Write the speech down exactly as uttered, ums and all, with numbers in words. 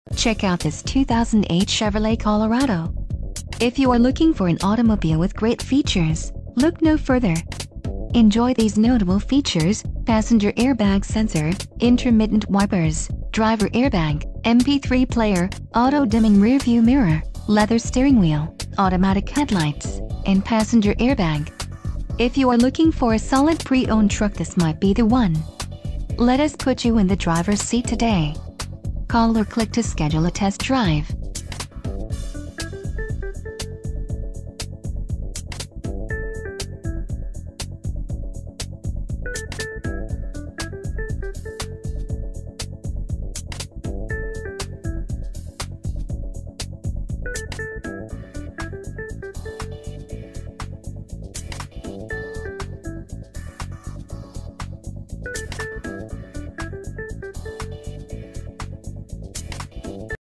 Check out this two thousand eight Chevrolet Colorado. If you are looking for an automobile with great features, look no further. Enjoy these notable features: passenger airbag sensor, intermittent wipers, driver airbag, M P three player, auto-dimming rearview mirror, leather steering wheel, automatic headlights, and passenger airbag. If you are looking for a solid pre-owned truck, this might be the one. Let us put you in the driver's seat today. Call or click to schedule a test drive.